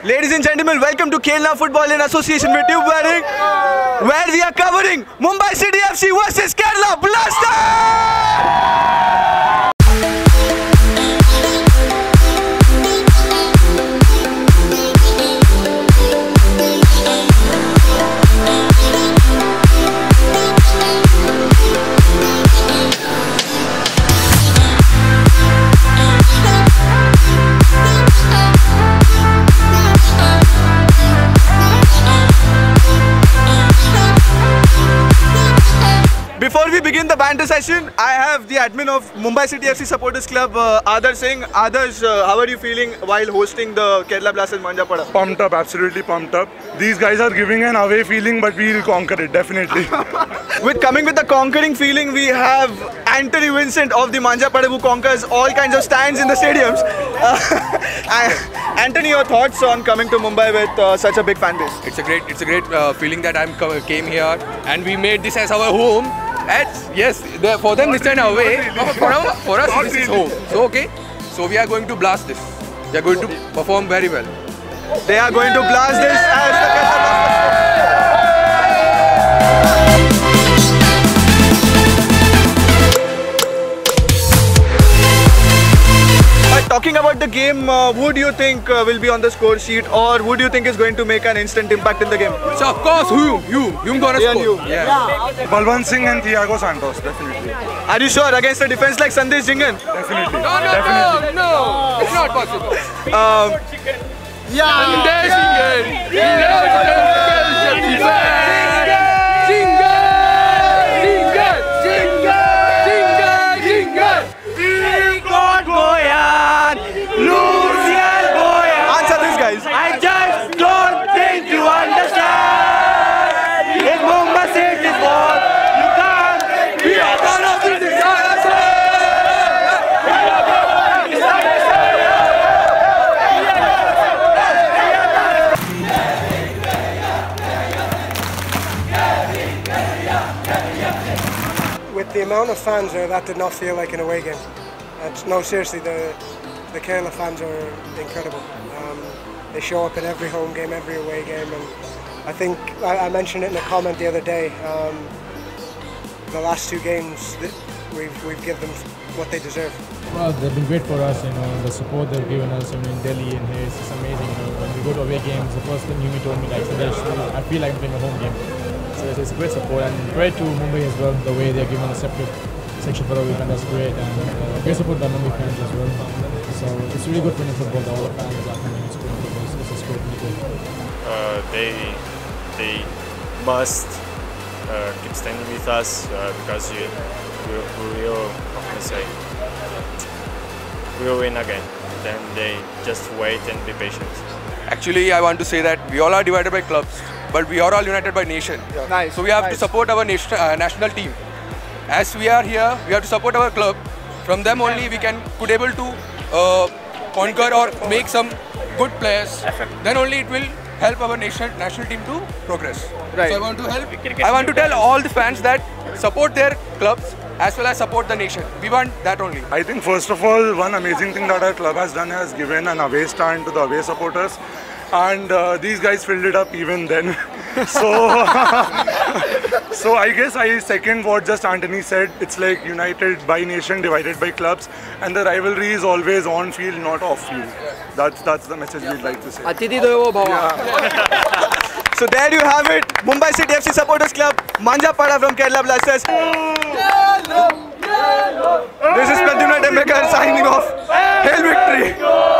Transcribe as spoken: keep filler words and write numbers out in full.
Ladies and gentlemen, welcome to Khel Football in association with Tube Wedding, where we are covering Mumbai City F C versus Kerala Blaster! Before we begin the banter session, I have the admin of Mumbai City F C Supporters Club, uh, Adarsh Singh. Adarsh, uh, how are you feeling while hosting the Kerala Blasters Manjappada? Pumped up, absolutely pumped up. These guys are giving an away feeling, but we will conquer it, definitely. With coming with the conquering feeling, we have Anthony Vincent of the Manjappada who conquers all kinds of stands in the stadiums. Uh, Anthony, your thoughts on coming to Mumbai with uh, such a big fan base? It's a great, it's a great uh, feeling that I came here and we made this as our home. And yes, the, for them this time away, for, our, for us this is home. So okay, so we are going to blast this. They are going to perform very well. They are going to blast this as the Kerala Talking about the game, uh, who do you think uh, will be on the score sheet, or who do you think is going to make an instant impact in the game? So of course, Hume, Hume, Hume gonna Iain score. Hume. Yeah. yeah. Balwant Singh and Thiago Santos, definitely. Are you sure against a defense like Sandesh Jhingan? Definitely. No, no, definitely. no, no, it's not possible. Um, yeah. Sandesh Jhingan. I just don't think you understand. It's Mumbai City's fault. You can't be a part of this disaster. With the amount of fans there, that did not feel like an away game. And no, seriously, the the Kerala fans are incredible. Um, They show up in every home game, every away game, and I think I, I mentioned it in a comment the other day. Um, the last two games, we've we've given them what they deserve. Well, they've been great for us. You know, the support they've given us. I mean, in Delhi and here, it's just amazing. You know, when we go to away games, the first thing Hume told me, like, Sandesh, I feel like I'm playing a home game. So it's, it's great support, and great to Mumbai as well. The way they're giving us a separate section for the weekend, that's great, and uh, great support by Mumbai fans as well. So it's really good for the football. All the fans are coming. It's good. Uh, they they must uh, keep standing with us uh, because we, we, we will how can I say we will win again. Then they just wait and be patient. Actually, I want to say that we all are divided by clubs, but we are all united by nation. Yeah. Nice. So we have nice. to support our nation, uh, national team. As we are here, we have to support our club. From them only we can could able to uh, conquer or make some good players. Then only it will help our nation, national team to progress. Right. So I want to help. I want to tell all the fans that support their clubs as well as support the nation. We want that only. I think first of all, one amazing thing that our club has done has given an away stand to the away supporters, and uh, these guys filled it up even then. so, so I guess I second what just Anthony said. It's like united by nation, divided by clubs, and the rivalry is always on field, not off field. That's that's the message we'd like to say. Atithi Devo Bhava. Yeah. So there you have it, Mumbai City F C Supporters Club, Manjappada from Kerala Blasters. This is Pradyumna Tembekar signing off. Hail victory!